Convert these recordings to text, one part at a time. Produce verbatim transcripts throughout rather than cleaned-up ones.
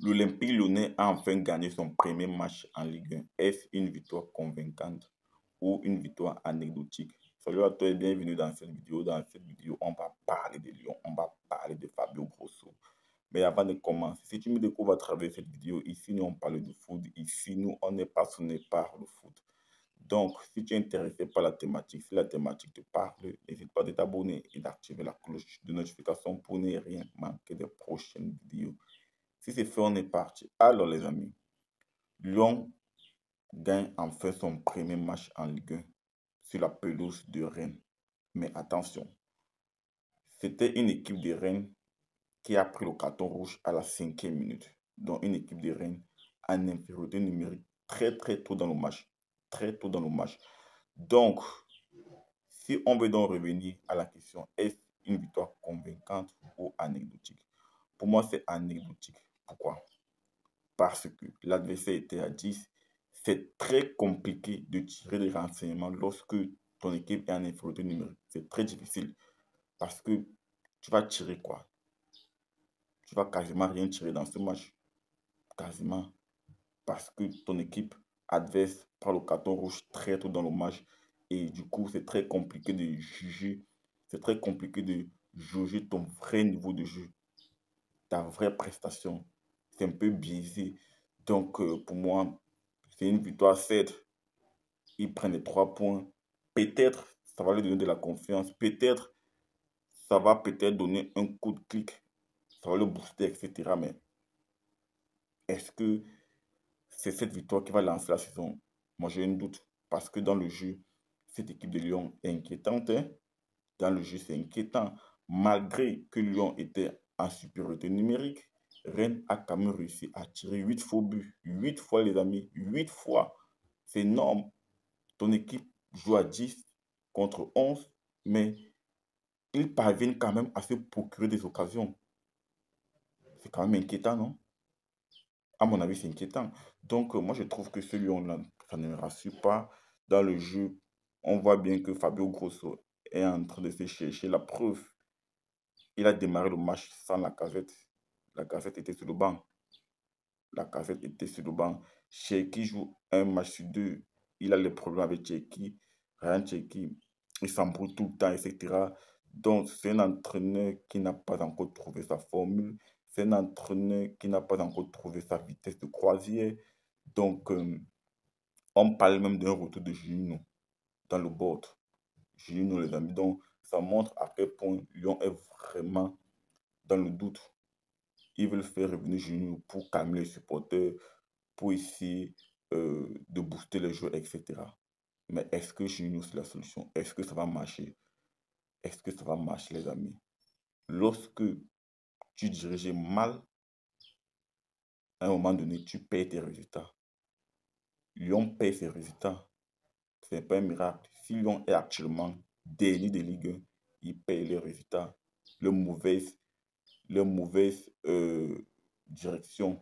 L'Olympique Lyonnais a enfin gagné son premier match en Ligue un. Est-ce une victoire convaincante ou une victoire anecdotique? Salut à toi et bienvenue dans cette vidéo. Dans cette vidéo, on va parler de Lyon, on va parler de Fabio Grosso. Mais avant de commencer, si tu me découvres à travers cette vidéo, ici nous on parle de foot, ici nous on est passionné par le foot. Donc, si tu es intéressé par la thématique, si la thématique te parle, n'hésite pas de t'abonner et d'activer la cloche de notification pour ne rien manquer des prochaines vidéos. Si c'est fait, on est parti. Alors les amis, Lyon gagne enfin son premier match en Ligue un sur la pelouse de Rennes. Mais attention, c'était une équipe de Rennes qui a pris le carton rouge à la cinquième minute. Donc une équipe de Rennes en infériorité numérique très très tôt dans le match. Très tôt dans le match. Donc, si on veut donc revenir à la question, est-ce une victoire convaincante ou anecdotique? Pour moi, c'est anecdotique. Pourquoi? Parce que l'adversaire était à dix. C'est très compliqué de tirer des renseignements lorsque ton équipe est en infériorité numérique. C'est très difficile parce que tu vas tirer quoi? Tu vas quasiment rien tirer dans ce match. Quasiment. Parce que ton équipe adverse prend le carton rouge très tôt dans le match. Et du coup, c'est très compliqué de juger. C'est très compliqué de juger ton vrai niveau de jeu. Ta vraie prestation. C'est un peu biaisé. Donc, euh, pour moi, c'est une victoire certes. Ils prennent les trois points. Peut-être, ça va lui donner de la confiance. Peut-être, ça va peut-être donner un coup de clic. Ça va le booster, et cetera. Mais est-ce que c'est cette victoire qui va lancer la saison? Moi, j'ai un doute. Parce que dans le jeu, cette équipe de Lyon est inquiétante. Hein? Dans le jeu, c'est inquiétant. Malgré que Lyon était en supériorité numérique, Rennes a quand même réussi à tirer huit faux buts. huit fois, les amis. huit fois. C'est énorme. Ton équipe joue à dix contre onze, mais ils parviennent quand même à se procurer des occasions. C'est quand même inquiétant, non? À mon avis, c'est inquiétant. Donc, euh, moi, je trouve que ce Lyon-là, ça ne me rassure pas. Dans le jeu, on voit bien que Fabio Grosso est en train de se chercher la preuve. Il a démarré le match sans la casette. La casette était sur le banc. La casette était sur le banc. Cherki joue un match sur deux. Il a les problèmes avec Cherki. Ryan Cherki, il s'embrouille tout le temps, et cetera. Donc, c'est un entraîneur qui n'a pas encore trouvé sa formule. C'est un entraîneur qui n'a pas encore trouvé sa vitesse de croisière. Donc, euh, on parle même d'un retour de Juninho dans le board. Juninho, les amis. Donc, ça montre à quel point Lyon est vraiment dans le doute. Ils veulent faire revenir Juninho pour calmer les supporters, pour essayer euh, de booster les joueurs, et cetera. Mais est-ce que Juninho, c'est la solution? Est-ce que ça va marcher? Est-ce que ça va marcher, les amis? Lorsque tu dirigeais mal, à un moment donné, tu payes tes résultats. Lyon paye ses résultats. Ce n'est pas un miracle. Si Lyon est actuellement dernier de Ligue un, il paye les résultats. Le mauvaise, le mauvaise euh, direction,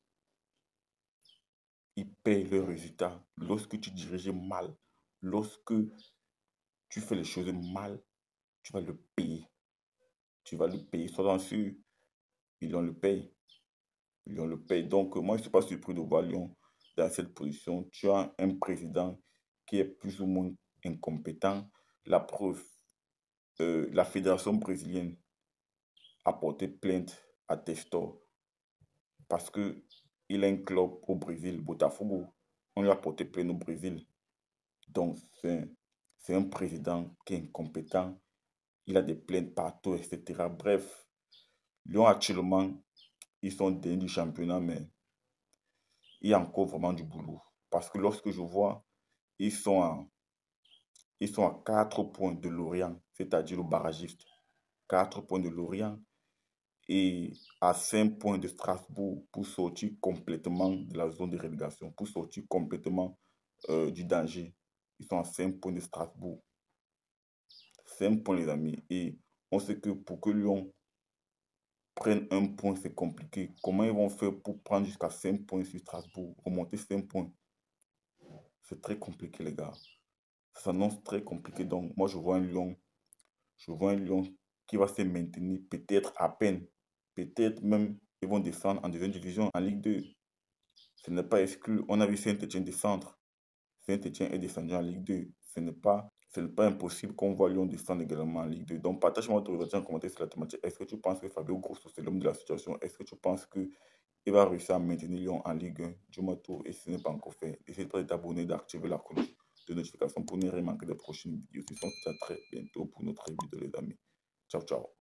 il paye le résultat. Lorsque tu diriges mal, lorsque tu fais les choses mal, tu vas le payer. Tu vas le payer. Sois sûr, Lyon le paye. Lyon le paye. Donc, moi, je ne suis pas surpris de voir Lyon dans cette position. Tu as un président qui est plus ou moins incompétent. La preuve, euh, la fédération brésilienne a porté plainte à Testor parce qu'il a un club au Brésil, Botafogo. On lui a porté plainte au Brésil. Donc, c'est un, un président qui est incompétent. Il a des plaintes partout, et cetera. Bref, Lyon actuellement, ils sont derniers du championnat, mais il y a encore vraiment du boulot. Parce que lorsque je vois, ils sont à, ils sont à quatre points de Lorient, c'est-à-dire le barragiste. quatre points de Lorient et à cinq points de Strasbourg pour sortir complètement de la zone de relégation, pour sortir complètement euh, du danger. Ils sont à cinq points de Strasbourg. cinq points, les amis. Et on sait que pour que Lyon prenne un point, c'est compliqué. Comment ils vont faire pour prendre jusqu'à cinq points sur Strasbourg, remonter cinq points? C'est très compliqué, les gars. Ça s'annonce très compliqué. Donc, moi, je vois un Lyon, je vois un Lyon qui va se maintenir peut-être à peine, peut-être même Ils vont descendre en deuxième division, en Ligue deux. Ce n'est pas exclu. On a vu Saint-Etienne descendre. Saint-Etienne est descendu en Ligue deux. Ce n'est pas, ce n'est pas impossible qu'on voit Lyon descendre également en Ligue deux. Donc, partage-moi votre ressenti en commentaire sur la thématique. Est-ce que tu penses que Fabio Grosso, c'est l'homme de la situation? Est-ce que tu penses qu'il va réussir à maintenir Lyon en Ligue un? Dis-moi tout. Et si ce n'est pas encore fait, n'hésite pas de t'abonner, d'activer la cloche de notification pour ne rien manquer des prochaines vidéos. Je vous dis à très bientôt pour notre vidéo, les amis. Ciao, ciao.